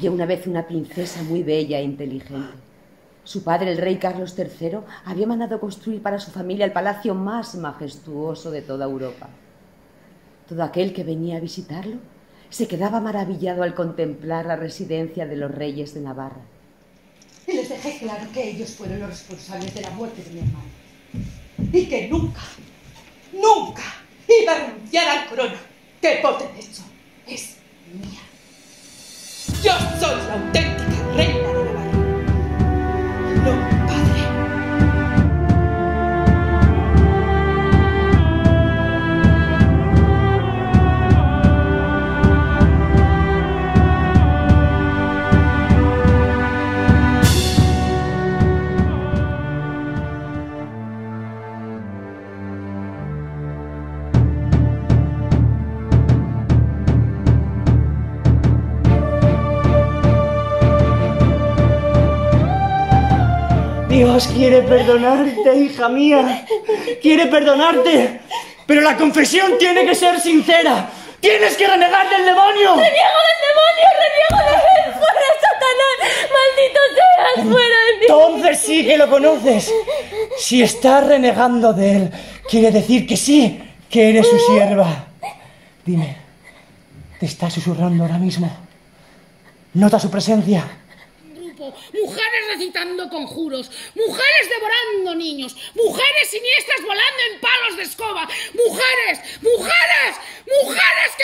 Había una vez una princesa muy bella e inteligente. Su padre, el rey Carlos III, había mandado construir para su familia el palacio más majestuoso de toda Europa. Todo aquel que venía a visitarlo se quedaba maravillado al contemplar la residencia de los reyes de Navarra. Y les dejé claro que ellos fueron los responsables de la muerte de mi hermano. Y que nunca, nunca iba a renunciar a la corona, que por derecho es mía. Yo soy la auténtica reina de Navarra. No, padre. Dios quiere perdonarte, hija mía. Quiere perdonarte. Pero la confesión tiene que ser sincera. ¡Tienes que renegar del demonio! ¡Reniego del demonio! ¡Reniego de él! ¡Fuera, Satanás! ¡Maldito seas! ¡Fuera de mí! Entonces sí que lo conoces. Si estás renegando de él, quiere decir que sí, que eres su sierva. Dime, ¿te está susurrando ahora mismo? ¿Nota su presencia? Mujeres recitando conjuros, mujeres devorando niños, mujeres siniestras volando en palos de escoba, mujeres, mujeres, mujeres